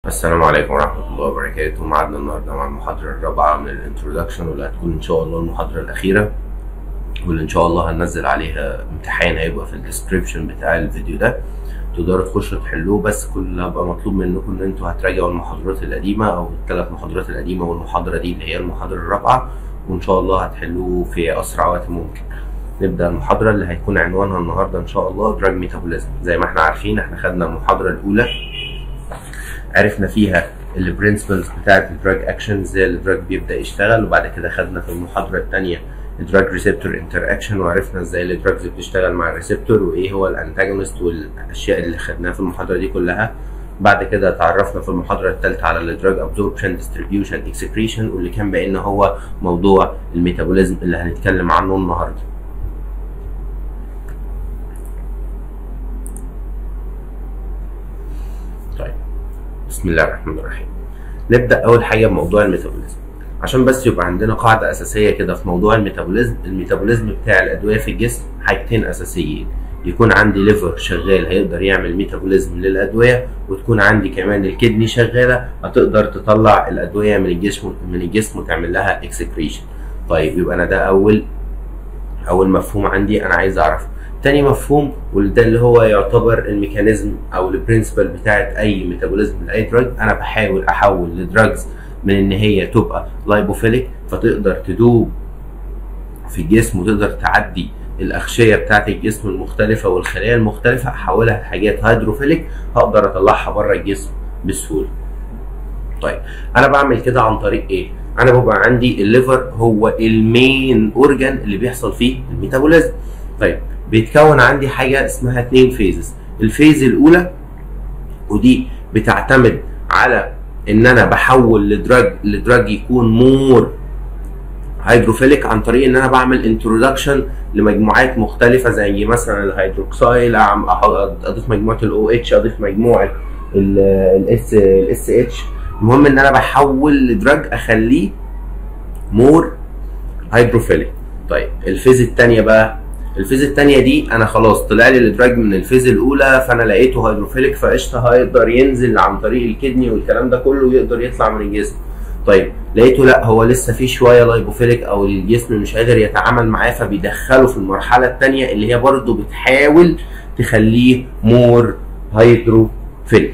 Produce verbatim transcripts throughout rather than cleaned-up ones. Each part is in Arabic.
السلام عليكم ورحمة الله وبركاته. معادنا النهاردة مع المحاضرة الرابعة من الانترودكشن، واللي هتكون إن شاء الله المحاضرة الأخيرة، واللي إن شاء الله هننزل عليها امتحان هيبقى في الديسكريبشن بتاع الفيديو ده، تقدروا تخشوا تحلوه. بس كل اللي هبقى مطلوب منكم إن أنتوا هتراجعوا المحاضرات القديمة أو الثلاث محاضرات القديمة والمحاضرة دي اللي هي المحاضرة الرابعة، وإن شاء الله هتحلوه في أسرع وقت ممكن. نبدأ المحاضرة اللي هيكون عنوانها النهاردة إن شاء الله دراج ميتابوليزم. زي ما احنا عارفين، احنا خدنا المحاضرة الأولى عرفنا فيها البرنسبلز بتاعت الدراج اكشن، ازاي الدراج بيبدا يشتغل، وبعد كده خدنا في المحاضره الثانيه الدراج ريسبتور انتر اكشن، وعرفنا ازاي الدراجز بتشتغل مع الريسبتور وايه هو الانتاجونست والاشياء اللي خدناها في المحاضره دي كلها. بعد كده اتعرفنا في المحاضره الثالثه على الدراج ابزوربشن ديستريبيوشن اكسكريشن، واللي كان باين هو موضوع الميتابوليزم اللي هنتكلم عنه النهارده. طيب بسم الله الرحمن الرحيم. نبدأ أول حاجة بموضوع الميتابوليزم، عشان بس يبقى عندنا قاعدة أساسية كده في موضوع الميتابوليزم. الميتابوليزم بتاع الأدوية في الجسم حاجتين أساسيين، يكون عندي ليفر شغال هيقدر يعمل ميتابوليزم للأدوية، وتكون عندي كمان الكدني شغالة هتقدر تطلع الأدوية من الجسم من الجسم وتعمل لها اكسكريشن. طيب يبقى أنا ده أول أول مفهوم عندي أنا عايز أعرفه. تاني مفهوم، وده اللي هو يعتبر الميكانيزم او البرنسبل بتاعت اي ميتابوليزم لاي دراج، انا بحاول احول لدراجز من ان هي تبقى لايبوفيليك فتقدر تدوب في الجسم وتقدر تعدي الاغشيه بتاعت الجسم المختلفه والخلايا المختلفه، احولها لحاجات هيدروفيليك هقدر اطلعها بره الجسم بسهوله. طيب انا بعمل كده عن طريق ايه؟ انا ببقى عندي الليفر هو المين اورجان اللي بيحصل فيه الميتابوليزم. طيب بيتكون عندي حاجه اسمها اتنين فيزز. الفيز الاولى ودي بتعتمد على ان انا بحول لدراج لدراج يكون مور هيدروفيليك عن طريق ان انا بعمل انترودكشن لمجموعات مختلفه، زي مثلا الهيدروكسيل، اضيف مجموعه الاو اتش، اضيف مجموعه الاس الاس اتش. المهم ان انا بحول لدراج اخليه مور هيدروفيليك. طيب الفيز الثانيه بقى، الفيز الثانيه دي انا خلاص طلع لي الدراج من الفيز الاولى، فانا لقيته هيدروفيليك فقشطه هيقدر ينزل عن طريق الكدني والكلام ده كله ويقدر يطلع من الجسم. طيب لقيته لا هو لسه في شويه لايبوفيليك او الجسم مش قادر يتعامل معاه، فبيدخله في المرحله الثانيه اللي هي برضه بتحاول تخليه مور هيدروفيليك.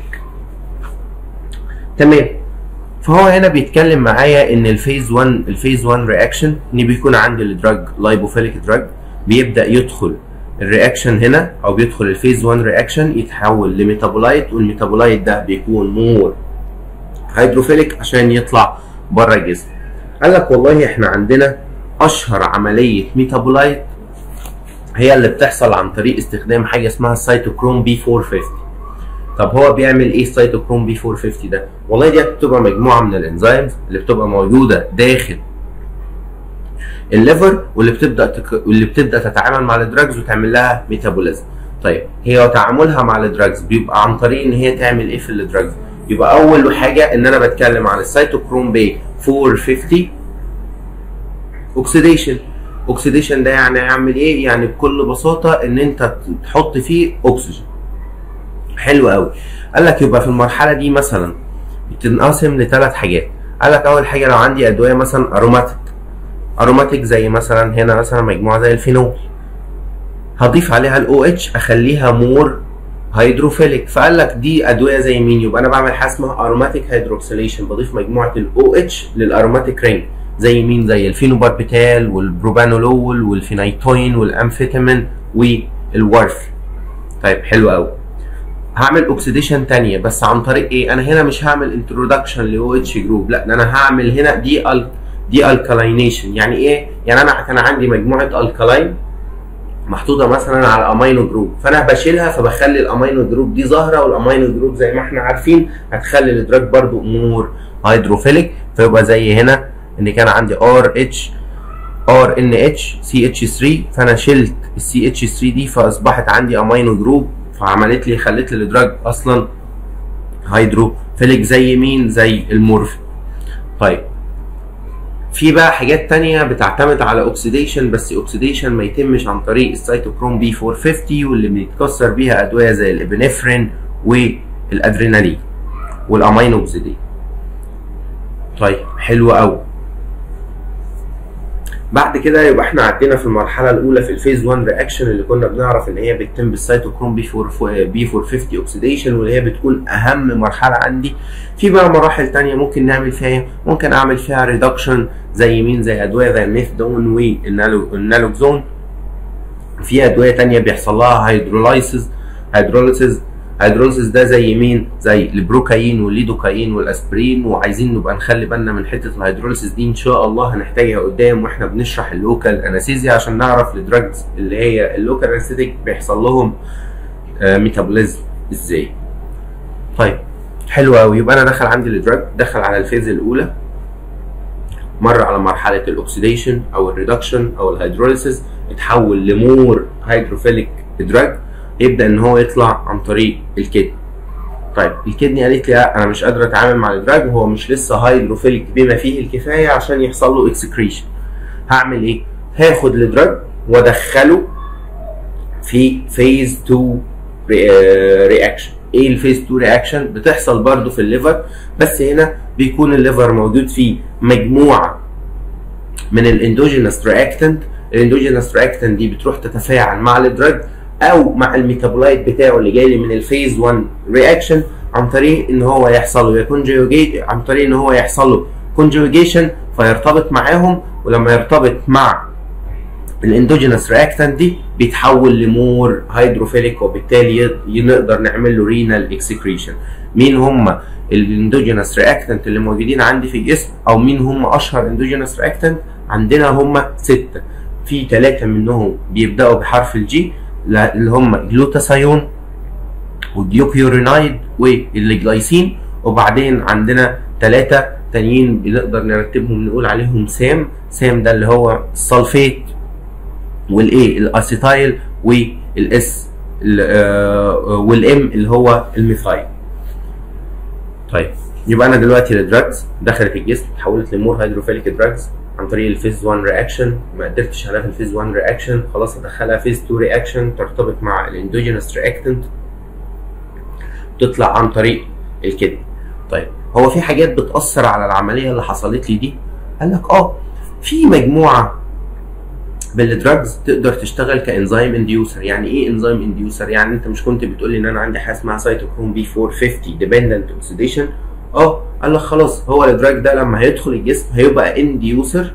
تمام. فهو هنا بيتكلم معايا ان الفيز واحد الفيز واحد رياكشن ان بيكون عندي الدراج لايبوفيليك دراج، بيبدا يدخل الرياكشن هنا او بيدخل الفيز واحد رياكشن يتحول لميتابولايت، والميتابولايت ده بيكون مور هيدروفيليك عشان يطلع بره الجسم. قال لك والله احنا عندنا اشهر عمليه ميتابولايت هي اللي بتحصل عن طريق استخدام حاجه اسمها السيتوكروم بي أربعمية وخمسين. طب هو بيعمل ايه السيتوكروم بي أربعمية وخمسين ده؟ والله دي بتبقى مجموعه من الانزيمز اللي بتبقى موجوده داخل الليفر، واللي بتبدا تك... واللي بتبدا تتعامل مع الدراجز وتعمل لها ميتابوليزم. طيب هي تعاملها مع الدراجز بيبقى عن طريق ان هي تعمل ايه في الدراجز؟ يبقى اول حاجه ان انا بتكلم عن السيتوكروم بي أربعمية وخمسين اوكسيديشن. اوكسيديشن ده يعني هيعمل ايه؟ يعني بكل بساطه ان انت تحط فيه اكسجين. حلو قوي. قال لك يبقى في المرحله دي مثلا بتنقسم لثلاث حاجات. قال لك اول حاجه لو عندي ادويه مثلا اروماتيك اروماتيك زي مثلا هنا مثلا مجموعه زي الفينول، هضيف عليها الاو اتش اخليها مور هيدروفيليك. فقال لك دي ادويه زي مين؟ يبقى انا بعمل حاجه اسمها اروماتيك هيدروكسيليشن، بضيف مجموعه الاو اتش للاروماتيك رينج زي مين؟ زي الفينوباربيتال والبروبانولول والفينايتوين والامفيتامين والورف. طيب حلو قوي. هعمل اوكسيديشن ثانيه بس عن طريق ايه؟ انا هنا مش هعمل انترودكشن لاو اتش جروب، لا ده انا هعمل هنا دي ال دي الكالينيشن. يعني ايه؟ يعني انا كان عندي مجموعه الكالاين محطوطه مثلا على امينو جروب، فانا بشيلها فبخلي الامينو جروب دي ظاهره، والامينو جروب زي ما احنا عارفين هتخلي الدراج برضو مور هيدروفيليك. فيبقى زي هنا ان كان عندي ار اتش ار ان اتش سي اتش ثلاثة، فانا شلت السي اتش ثلاثة دي فاصبحت عندي امينو جروب، فعملت لي خلت لي الدراج اصلا هيدروفيليك زي مين؟ زي المورفين. طيب في بقى حاجات تانية بتعتمد على اوكسيديشن، بس اوكسيديشن ما يتمش عن طريق السيتوكروم بي أربعمية وخمسين واللي بيتكسر بيها ادويه زي الابنفرين والادرينالين. والامينو اوكسيديز. طيب حلو قوي. بعد كده يبقى احنا عدينا في المرحله الاولى في الفيز واحد رياكشن اللي كنا بنعرف ان هي بتتم بالسيتوكروم بي أربعمية وخمسين اوكسيديشن، واللي هي بتكون اهم مرحله عندي. في بقى مراحل ثانيه ممكن نعمل فيها، ممكن اعمل فيها ريدكشن زي مين؟ زي ادويه زي الميثادون والنالوكزون. في ادويه ثانيه بيحصل لها هيدروليسيس هيدروليسيس هيدروليسيس ده زي مين؟ زي البروكاين والليدوكاين والاسبرين. وعايزين نبقى نخلي بالنا من حته الهيدروليسيس دي، ان شاء الله هنحتاجها قدام واحنا بنشرح اللوكال انستيزيا عشان نعرف الدراجز اللي هي اللوكال انستيك بيحصل لهم آه ميتابوليزم ازاي. طيب حلو قوي. يبقى انا دخل عندي الدراج، دخل على الفيز الاولى، مر على مرحله الاكسيديشن او الريدكشن او الهيدروليسيس، اتحول لمور هيدروفيليك دراج، يبدا ان هو يطلع عن طريق الكدني. طيب الكدني قالت لي لا انا مش قادره اتعامل مع الدراج وهو مش لسه هيدروفيليك بما فيه الكفايه عشان يحصل له اكسكريشن. هعمل ايه؟ هاخد الدراج وادخله في فيز اتنين رياكشن. ايه الفيز اتنين رياكشن؟ بتحصل برضو في الليفر، بس هنا بيكون الليفر موجود فيه مجموعه من الاندوجينس رياكتنت. الاندوجينس رياكتنت دي بتروح تتفاعل مع الدراج او مع الميتابولايت بتاعه اللي جاي لي من الفيز واحد رياكشن عن طريق ان هو يحصل له كونجوجيت عن طريق ان هو يحصل له كونجوجيشن فيرتبط معاهم، ولما يرتبط مع الاندوجينس رياكتنت دي بيتحول لمور هيدروفيليك، وبالتالي نقدر نعمل له رينال اكسكريشن. مين هم الاندوجينس رياكتنت اللي موجودين عندي في الجسم، او مين هم اشهر اندوجينس رياكتنت؟ عندنا هم سته، في ثلاثه منهم بيبداوا بحرف الجي اللي هم الجلوتاثيون والديوكيورينايد والجلايسين، وبعدين عندنا ثلاثه تانيين بنقدر نرتبهم نقول عليهم سام. سام ده اللي هو السلفيت والاي الاسيتايل والاس والام اللي هو الميثايل. طيب يبقى انا دلوقتي الدراجز دخلت الجسم اتحولت لمور هيدروفيليك دراجز عن طريق الفيز واحد رياكشن، ما قدرتش عليها في الفيز واحد رياكشن، خلاص ادخلها فيز اتنين رياكشن ترتبط مع الاندوجينس رياكتنت تطلع عن طريق الكدني. طيب هو في حاجات بتأثر على العملية اللي حصلت لي دي؟ قال لك اه في مجموعة بالدراجز تقدر تشتغل كانزيم انديوسر. يعني ايه انزيم انديوسر؟ يعني انت مش كنت بتقول لي ان انا عندي حاجه اسمها سيتوكروم بي أربعمية وخمسين ديبندنت اوكسيديشن؟ اه قال لك خلاص هو الدراج ده لما هيدخل الجسم هيبقى انديوسر،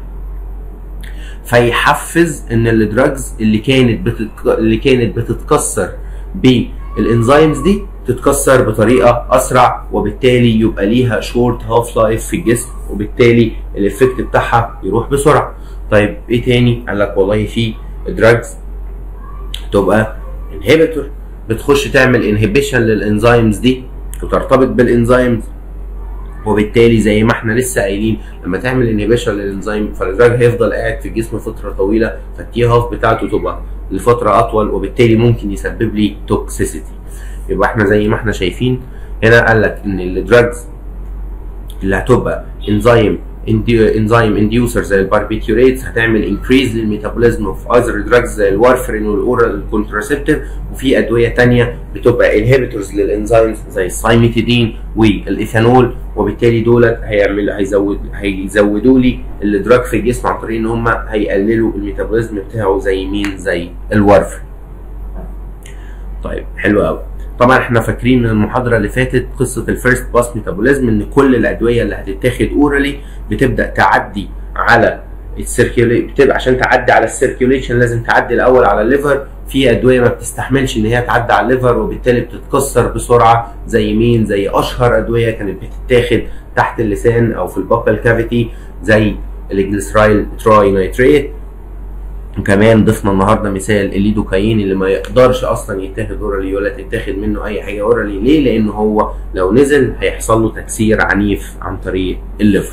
فيحفز ان الدراجز اللي كانت بتتك... اللي كانت بتتكسر بالانزيمز دي تتكسر بطريقه اسرع، وبالتالي يبقى ليها شورت هاف لايف في الجسم، وبالتالي الافكت بتاعها يروح بسرعه. طيب ايه تاني؟ قال لك والله في دراجز تبقى انهبيتور، بتخش تعمل انهبيشن للانزيمز دي وترتبط بالانزيمز، وبالتالي زي ما احنا لسه قايلين لما تعمل انهبيشن للانزيم فالدراج هيفضل قاعد في الجسم فتره طويله، فالتي هاف بتاعته تبقى لفتره اطول، وبالتالي ممكن يسبب لي توكسيسيتي. يبقى احنا زي ما احنا شايفين هنا قال لك ان الدراجز اللي هتبقى انزيم انزيم انديوسر زي الباربيتيوريتس هتعمل انكريز للميتابوليزم اوف اذر دراجز زي الوارفرين والاورال كونتراسيبتيف، وفي ادويه ثانيه بتبقى انهبيتورز للانزيمز زي السايميتيدين والايثانول، وبالتالي دولت هيعمل هيزود هيزودوا لي الدراج في الجسم عن طريق ان هم هيقللوا الميتابوليزم بتاعه زي مين؟ زي الوارفرين. طيب حلو قوي. طبعا احنا فاكرين من المحاضره اللي فاتت قصه الفيرست باس ميتابوليزم، ان كل الادويه اللي هتتاخد اورالي بتبدا تعدي على السيركيوليشن، بتبقى عشان تعدي على السيركيوليشن لازم تعدي الاول على الليفر. في ادويه ما بتستحملش ان هي تعدي على الليفر وبالتالي بتتكسر بسرعه زي مين؟ زي اشهر ادويه كانت بتتاخد تحت اللسان او في الباكال كافيتي زي الجليسرايل تراي نايتريت. وكمان ضفنا النهارده مثال الليدوكاين اللي ما يقدرش اصلا يتاخد اورالي ولا تتاخد منه اي حاجه اورالي. ليه؟ لان هو لو نزل هيحصل له تكسير عنيف عن طريق الليفر.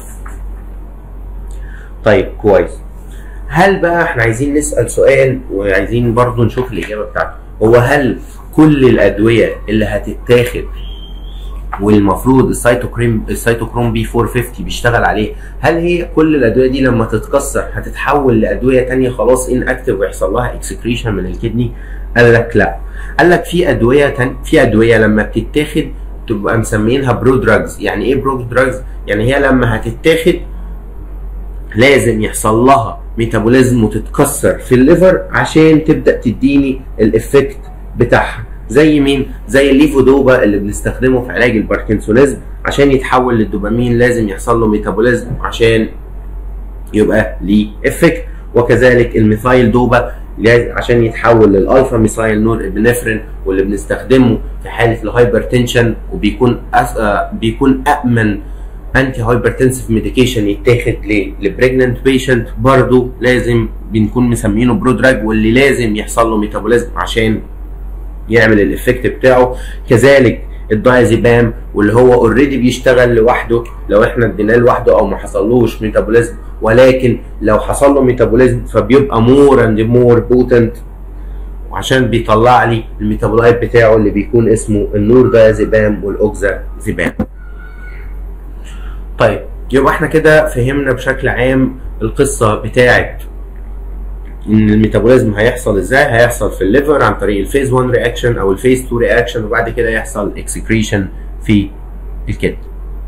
طيب كويس. هل بقى احنا عايزين نسال سؤال وعايزين برضو نشوف الاجابه بتاعته، هو هل كل الادويه اللي هتتاخد والمفروض السيتوكروم السيتوكروم بي أربعمية وخمسين بيشتغل عليه، هل هي كل الادويه دي لما تتكسر هتتحول لادويه ثانيه خلاص ان اكتف ويحصل لها اكسكريشن من الكدني؟ قال لك لا. قال لك في ادويه تن... في ادويه لما بتتاخد تبقى مسمينها برو دراجز. يعني ايه برو دراجز؟ يعني هي لما هتتاخد لازم يحصل لها ميتابوليزم وتتكسر في الليفر عشان تبدا تديني الافكت بتاعها. زي مين؟ زي الليفودوبا اللي بنستخدمه في علاج الباركنسونيزم، عشان يتحول للدوبامين لازم يحصل له ميتابوليزم عشان يبقى ليه افكت. وكذلك الميثايل دوبا عشان يتحول للالفا ميثايل نور ابنفرين، واللي بنستخدمه في حاله الهايبرتنشن، وبيكون أس... آه بيكون امن انتي هايبرتنسيف ميديكيشن يتاخد للبريجننت بيشنت، برضه لازم بنكون مسمينه برو دراج، واللي لازم يحصل له ميتابوليزم عشان يعمل الافكت بتاعه. كذلك الدايازيبام واللي هو اوريدي بيشتغل لوحده لو احنا اديناه لوحده او ما حصلوش ميتابوليزم، ولكن لو حصل له ميتابوليزم فبيبقى مور اند مور بوتنت، وعشان بيطلع لي الميتابولايت بتاعه اللي بيكون اسمه النور دايازيبام والاوكزازيبام. طيب يبقى احنا كده فهمنا بشكل عام القصه بتاعت ان الميتابوليزم هيحصل ازاي. هيحصل في الليفر عن طريق الفيز واحد رياكشن او الفيز اتنين رياكشن، وبعد كده يحصل اكسكريشن في الكبد.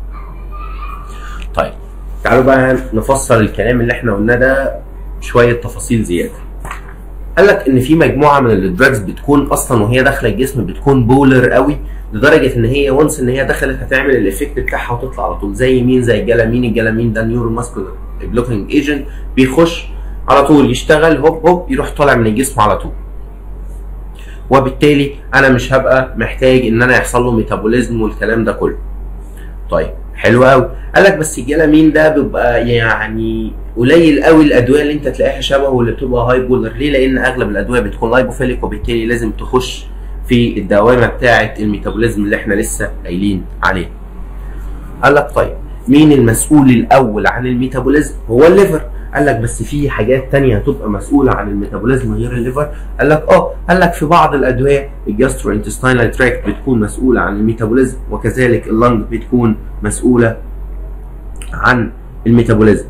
طيب تعالوا بقى نفسر الكلام اللي احنا قلناه ده شويه تفاصيل زياده. قال لك ان في مجموعه من الدراجز بتكون اصلا وهي داخله الجسم بتكون بولر قوي، لدرجه ان هي وانس ان هي دخلت هتعمل الافكت بتاعها وتطلع على طول. زي مين؟ زي الجلامين. الجلامين ده نيورو ماسكولار بلوكينج ايجنت، بيخش على طول يشتغل هوب هوب يروح طالع من الجسم على طول، وبالتالي انا مش هبقى محتاج ان انا يحصل له ميتابوليزم والكلام ده كله. طيب حلو قوي. قال لك بس الجلامين ده بيبقى يعني قليل قوي الادويه اللي انت تلاقيها شبهه واللي بتبقى هاي بولر. ليه؟ لان اغلب الادويه بتكون لايبوفيليك، وبالتالي لازم تخش في الدوامه بتاعه الميتابوليزم اللي احنا لسه قايلين عليه. قال لك طيب مين المسؤول الاول عن الميتابوليزم؟ هو الليفر. قال لك بس في حاجات تانية هتبقى مسؤولة عن الميتابوليزم غير الليفر. قال لك اه قال لك في بعض الادوية الجاسترو انتستينال تراكت بتكون مسؤولة عن الميتابوليزم، وكذلك اللنج بتكون مسؤولة عن الميتابوليزم.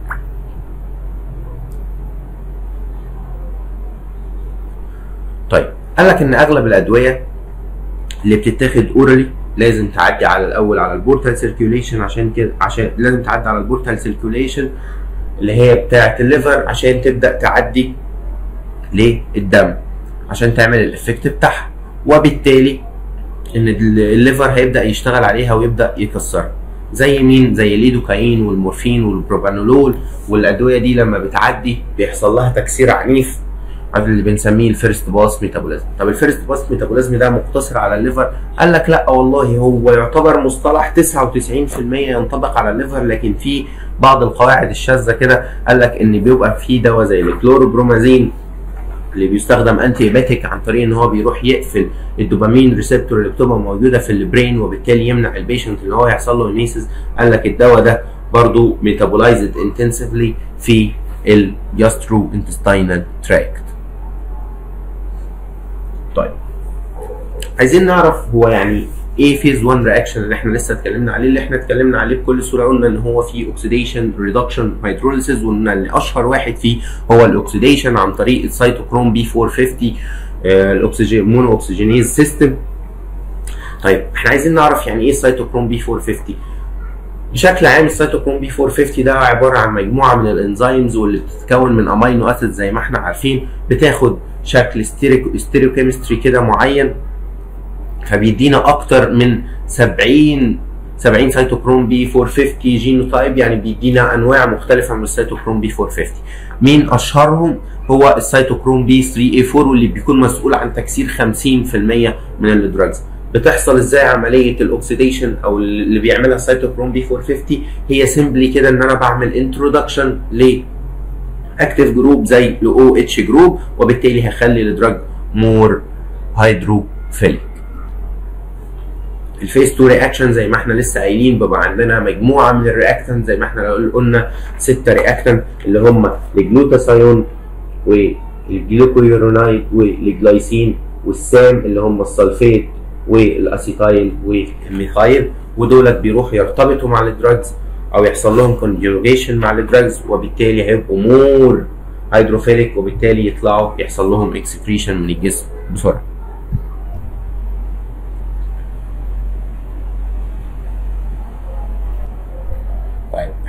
طيب قال لك ان اغلب الادوية اللي بتتاخد اورالي لازم تعدي على الاول على البورتال سيركيوليشن، عشان كده عشان لازم تعدي على البورتال سيركيوليشن اللي هي بتاعه الليفر عشان تبدا تعدي للدم عشان تعمل الافكت بتاعها، وبالتالي ان الليفر هيبدا يشتغل عليها ويبدا يكسرها. زي مين؟ زي الليدوكاين والمورفين والبروبانولول، والادويه دي لما بتعدي بيحصل لها تكسير عنيف اللي بنسميه الفيرست باس ميتابوليزم. طب الفيرست باس ميتابوليزم ده مقتصر على الليفر؟ قال لك لا والله، هو يعتبر مصطلح تسعة وتسعين في المية ينطبق على الليفر، لكن في بعض القواعد الشاذه كده. قال لك ان بيبقى في دواء زي الكلوروبرومازين اللي بيستخدم انتي هيباتيك عن طريق ان هو بيروح يقفل الدوبامين ريسبتور اللي بتبقى موجوده في البرين، وبالتالي يمنع البيشنت ان هو يحصل له ميسيس. قال لك الدواء ده برضو ميتابولايزد انتنسفلي في الجاسترو انتستينال تراكت. طيب عايزين نعرف هو يعني ايه فيز واحد رياكشن اللي احنا لسه اتكلمنا عليه. اللي احنا اتكلمنا عليه بكل صوره قلنا ان هو فيه اوكسيديشن ريدكشن هيدروليسيس، وقلنا ان اشهر واحد فيه هو الاكسيديشن عن طريق السيتوكروم بي أربعمية وخمسين الاكسجين مونو اوكسجينيز سيستم. طيب احنا عايزين نعرف يعني ايه السيتوكروم بي أربعمية وخمسين. بشكل عام السيتوكروم بي أربعمية وخمسين ده عباره عن مجموعه من الانزيمز واللي بتتكون من امينو اسيد زي ما احنا عارفين، بتاخد شكل ستيريوكيمستري كده معين، فبيدينا اكتر من سبعين سبعين سيتوكروم بي أربعمية وخمسين جينوتايب، يعني بيدينا انواع مختلفه من السيتوكروم بي أربعمية وخمسين. مين اشهرهم؟ هو السيتوكروم بي ثلاثة إيه أربعة، واللي بيكون مسؤول عن تكسير خمسين في المية من الدراجز. بتحصل ازاي عمليه الاكسيديشن او اللي بيعملها السيتوكروم بي أربعمية وخمسين؟ هي سيمبلي كده ان انا بعمل انترودكشن ل اكتيف جروب زي ال او اتش جروب، وبالتالي هخلي الدراج مور هيدروفيليك. الفيز اتنين رياكشن زي ما احنا لسه قايلين بيبقى عندنا مجموعه من الرياكتنت زي ما احنا قلنا ستة رياكتنت اللي هم الجلوتاثيون والجلوكويورونايد والجلايسين والسام اللي هم السلفيت والاسيتايل والميثايل، ودولت بيروحوا يرتبطوا مع الدراجز او يحصل لهم كونجوجيشن مع الدراجز، وبالتالي هيبقوا مور هيدروفيليك، وبالتالي يطلعوا يحصل لهم اكسكريشن من الجسم بسرعه.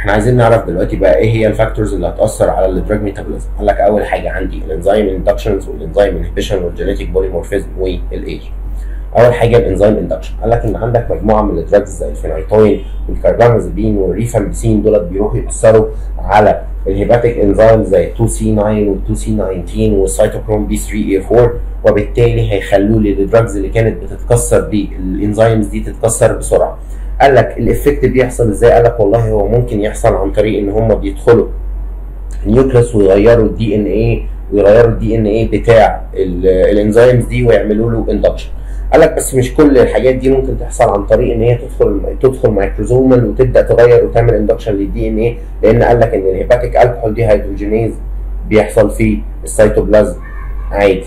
احنا عايزين نعرف دلوقتي بقى ايه هي الفاكتورز اللي هتاثر على الدراج ميتابوليزم. قال لك اول حاجه عندي الانزيم اندكشنز والانزيم انهبيشن والجينيتيك بوليمورفيزم والايج. اول حاجه الانزيم اندكشن، قال لك ان عندك مجموعه من الدراجز زي الفينايتوين والكاربامازيبين والريفامبيسين دول بيروحوا ياثروا على الهيباتيك انزيم زي تو سي ناين وال2 سي تسعتاشر والسيتوكروم بي ثري اي فور، وبالتالي هيخلوا لي الدراجز اللي كانت بتتكسر دي الانزيمز دي تتكسر بسرعه. قال لك الافكت بيحصل ازاي؟ قال لك والله هو ممكن يحصل عن طريق ان هم بيدخلوا النيوكليوس ويغيروا الدي ان ايه ويغيروا الدي ان ايه بتاع الانزيمز دي ويعملوا له اندكشن. قال لك بس مش كل الحاجات دي ممكن تحصل عن طريق ان هي تدخل تدخل مايكروزومال وتبدا تغير وتعمل اندكشن للدي ان ايه، لان قال لك ان الهيباتيك الكحول دي هيدروجينيز بيحصل في السيتوبلازم عادي.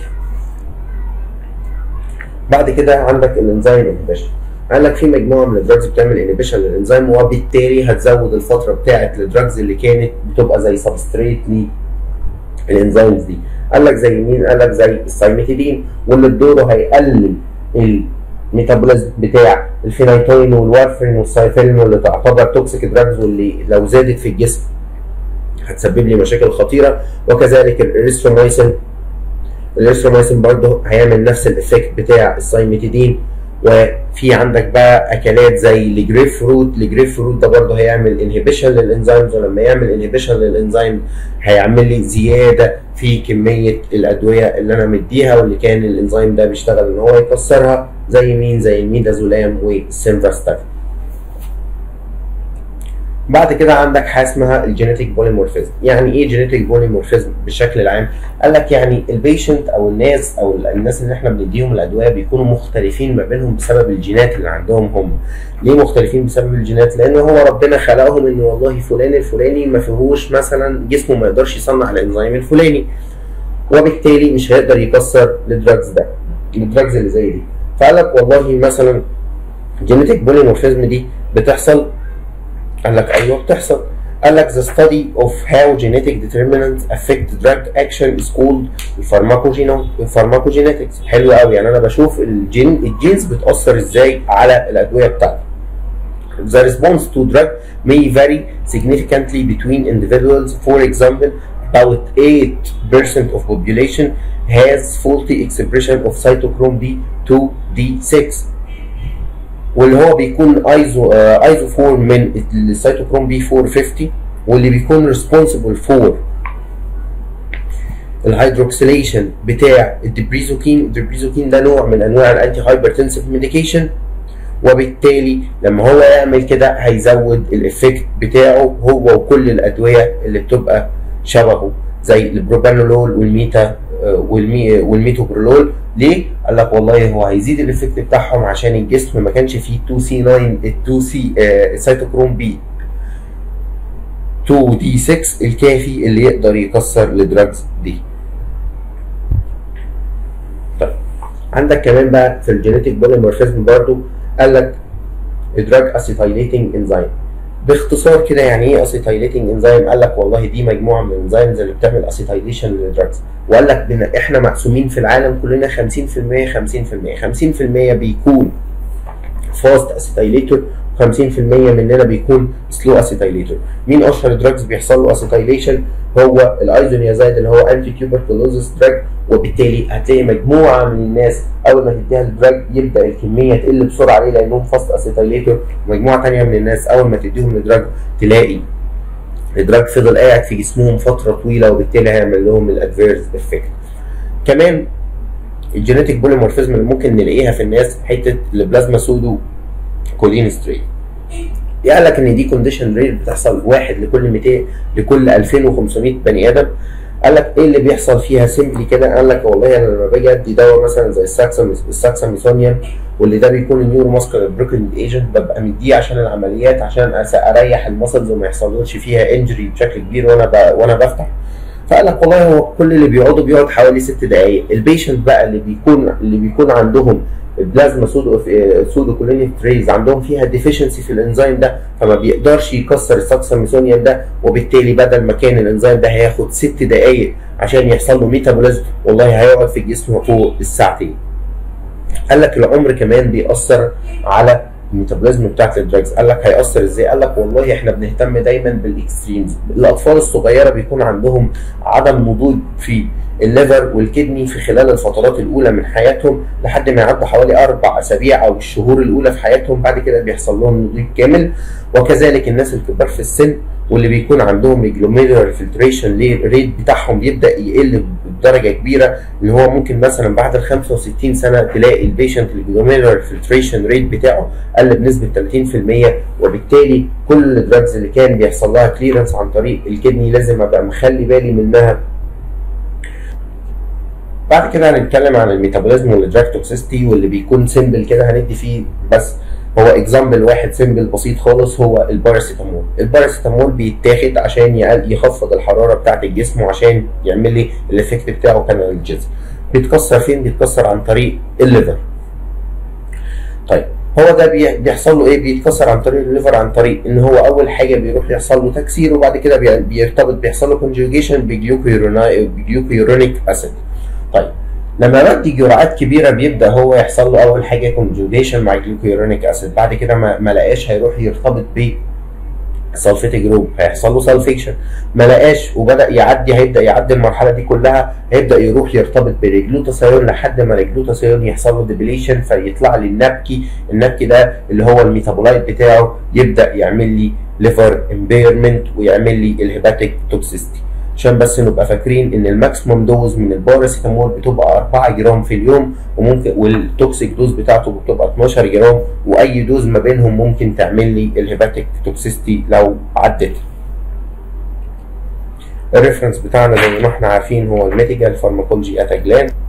بعد كده عندك الانزيم انهبيشن، قال لك في مجموعه من الدراجز بتعمل انهبيشن للانزيم وبالتالي هتزود الفتره بتاعه الدراجز اللي كانت بتبقى زي سبستريت للانزيمز دي. قال لك زي مين؟ قال لك زي السايميتيدين، واللي بدوره هيقلل الميتابوليزم بتاع الفينايتوين والوارفرين والسايفيلين واللي تعتبر توكسيك دراجز، واللي لو زادت في الجسم هتسبب لي مشاكل خطيره. وكذلك الاريثرومايسين، الاريثرومايسين برضه هيعمل نفس الافكت بتاع السايميتيدين. وفي عندك بقى اكلات زي الجريب فروت، الجريب فروت ده برضه هيعمل انهبيشن للانزيمز، ولما يعمل انهبيشن للانزيم هيعمل لي زياده في كميه الادويه اللي انا مديها واللي كان الانزيم ده بيشتغل ان هو يكسرها، زي مين؟ زي الميدازولام والسيمفاستاتين. بعد كده عندك حاجه اسمها الجينيتيك بوليمورفيزم. يعني ايه جينيتيك بوليمورفيزم بشكل العام؟ قال لك يعني البيشنت او الناس او الناس اللي احنا بنديهم الادويه بيكونوا مختلفين ما بينهم بسبب الجينات اللي عندهم هم. ليه مختلفين بسبب الجينات؟ لان هو ربنا خلقهم ان والله فلان الفلاني ما فيهوش مثلا جسمه ما يقدرش يصنع الانزيم الفلاني، وبالتالي مش هيقدر يكسر الدراجز ده الدراجز اللي زي دي. فقال لك والله مثلا جينيتيك بوليمورفيزم دي بتحصل. قال لك ايوه بتحصل. قال لك the study of how genetic determinants affect drug action is called pharmacogenetics. حلو قوي، يعني انا بشوف الجين الجينز بتاثر ازاي على الادويه بتاعتي. The response to drug may vary significantly between individuals. For example, about eight percent of population has faulty expression of cytochrome B two D six، واللي هو بيكون ايزو ايزوفور من السيتوكروم بي أربعمية وخمسين، واللي بيكون ريسبونسبل فور الهيدروكسيليشن بتاع الدبريزوكين. الدبريزوكين ده نوع من انواع الانتي هايبرتنسيف ميديكيشن، وبالتالي لما هو يعمل كده هيزود الافكت بتاعه هو وكل الادويه اللي بتبقى شبهه زي البروبانولول والميتا والمي والميتوبرولول. ليه؟ قال لك والله هو هيزيد الافكت بتاعهم عشان الجسم ما كانش فيه تو سي ناين تو سي سيتوكروم بي تو دي ستة الكافي اللي يقدر يكسر الدراجز دي. طيب عندك كمان بقى في الجينيتيك بوليمورفيزم برضو قال لك دراج اسيتايليتنج انزيم. باختصار كده يعني ايه اسيتايليتنج انزيم؟ قال لك والله دي مجموعه من الانزيمز اللي بتعمل اسيتايليشن للدراجز، وقال لك بنا احنا مقسومين في العالم كلنا خمسين في المية خمسين في المية. خمسين في المية بيكون فاست اسيتايليتور، خمسين في المية مننا بيكون سلو اسيتايليتور. مين اشهر دراجز بيحصل له اسيتايليشن؟ هو الايزونيازايد اللي هو انتي تيوبركلوزس دراج، وبالتالي هتلاقي مجموعه من الناس اول ما تديها الدراج يبدا الكميه تقل بسرعه عليه لانهم فاست اسيتايليتور، ومجموعه ثانيه من الناس اول ما تديهم الدراج تلاقي الدراج فضل قاعد في جسمهم فتره طويله، وبالتالي هيعمل لهم الادفيرس افكت. كمان الجينيتيك بوليمورفيزم اللي ممكن نلاقيها في الناس حته البلازما سودو كولينستريت. قال لك ان دي كونديشن ريت بتحصل واحد لكل مئتين لكل ألفين وخمسمية بني ادم. قال لك ايه اللي بيحصل فيها سيمبلي كده؟ قال لك والله انا لما باجي ادي دواء مثلا زي الساكساميثونيوم، واللي ده بيكون النيورو ماسكولار بروكنج ايجنت، ببقى مديه عشان العمليات عشان اريح المسلز وما يحصلش فيها انجري بشكل كبير وانا وانا بفتح. فقال لك والله هو كل اللي بيقعدوا بيقعد حوالي ست دقائق. البيشنت بقى اللي بيكون اللي بيكون عندهم البلازما سودو سودو كولينستريز عندهم فيها ديفيشنسي في الانزيم ده، فما بيقدرش يكسر الساكساميثونيوم ده، وبالتالي بدل ما كان الانزيم ده هياخد ست دقائق عشان يحصل له ميتابوليزم، والله هيقعد في الجسم فوق الساعتين. قال لك العمر كمان بيأثر على الميتابوليزم بتاعت الدراجز. قال لك هيأثر ازاي؟ قال لك والله احنا بنهتم دايما بالاكستريمز. الاطفال الصغيره بيكون عندهم عدم نضوج في الليفر والكدني في خلال الفترات الاولى من حياتهم لحد ما يعدوا حوالي اربع اسابيع او الشهور الاولى في حياتهم، بعد كده بيحصل لهم نضوج كامل. وكذلك الناس الكبار في السن واللي بيكون عندهم الجلوميرولار فلتريشن ريت بتاعهم بيبدا يقل بدرجه كبيره، اللي هو ممكن مثلا بعد ال خمسة وستين سنه تلاقي البيشنت الجلوميرولار فلتريشن ريت بتاعه قل بنسبه ثلاثين في المية، وبالتالي كل الدراجز اللي كان بيحصل لها كليرنس عن طريق الكدني لازم ابقى مخلي بالي منها. بعد كده هنتكلم عن الميتابوليزم والدراج توكسيستي، واللي بيكون سيمبل كده هندي فيه بس هو اكزامبل واحد سيمبل بسيط خالص، هو الباراسيتامول. الباراسيتامول بيتاخد عشان يخفض الحراره بتاعه الجسم وعشان يعمل لي الايفكت بتاعه كانالجيزم. بيتكسر فين؟ بيتكسر عن طريق الليفر. طيب هو ده بيحصل له ايه؟ بيتكسر عن طريق الليفر عن طريق ان هو اول حاجه بيروح يحصل له تكسير، وبعد كده بيرتبط بيحصل له كونجوجيشن بجلوكيورونيك اسيد. طيب لما بدي جرعات كبيره بيبدا هو يحصل له اول حاجه كونجوجيشن مع جلوكيورونيك اسيد، بعد كده ما, ما لقاش هيروح يرتبط ب سلفيت جروب، هيحصل له سلفيكشن. ما لقاش وبدا يعدي، هيبدا يعدي المرحله دي كلها، هيبدا يروح يرتبط بالجلوتاثيون لحد ما الجلوتاثيون يحصل له ديبليشن فيطلع لي النبكي. النبكي ده اللي هو الميتابولايت بتاعه يبدا يعمل لي ليفر امبيرمنت ويعمل لي الهيباتيك توكسيستي. عشان بس نبقى فاكرين ان الماكسيموم دوز من الباراسيتامول بتبقى أربعة جرام في اليوم، وممكن والتوكسيك دوز بتاعته بتبقى اتناشر جرام، واي دوز ما بينهم ممكن تعمل لي الهيباتيك توكسيستي لو عدت. الريفرنس بتاعنا زي ما احنا عارفين هو الميديكال فارماكولوجي ات جلان.